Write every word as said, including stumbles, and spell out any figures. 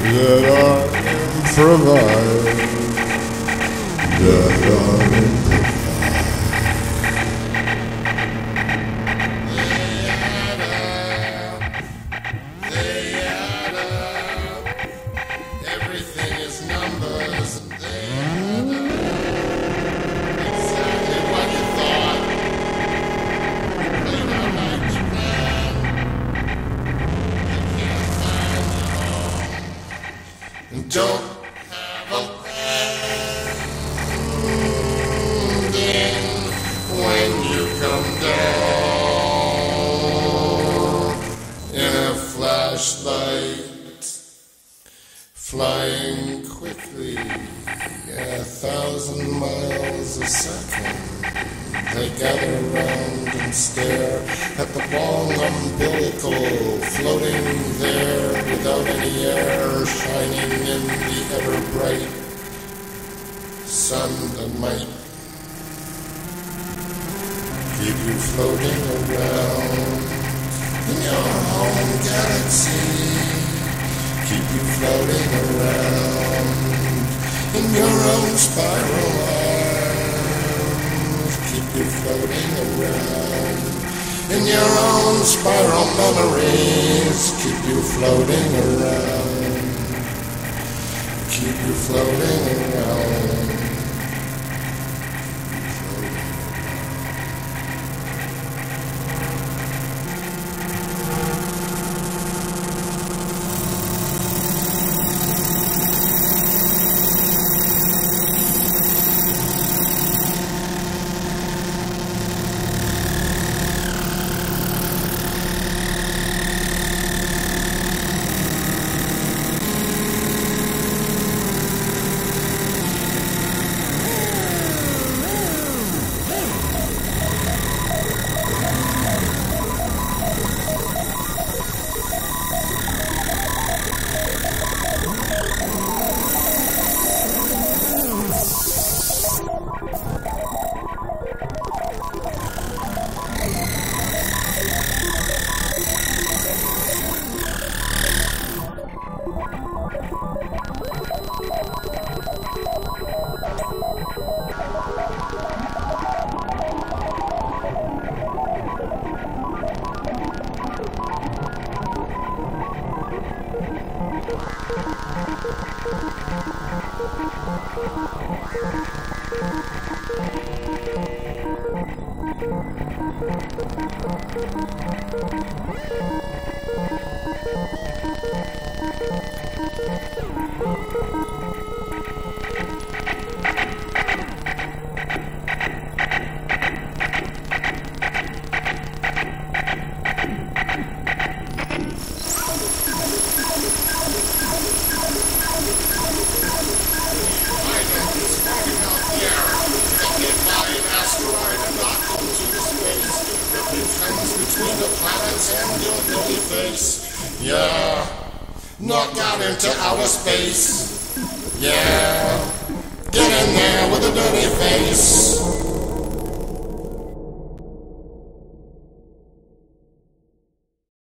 that I provide, that I provide. They add up, everything is numbers, and they add up. Exactly what you thought, played out like you planned. You can't find it all, and don't have a landing when you come down in a flashlight, flying quickly, a thousand miles a second. They gather round and stare at the long umbilical floating there without any air, shining in the ever-bright sun that might keep you floating around in your home galaxy, keep you floating around in your own spiral arms, keep you floating around in your own spiral memories, keep you floating around, keep you floating around. Between the planets and your dirty face. Yeah, knock out into outer space. Yeah, get in there with a dirty face.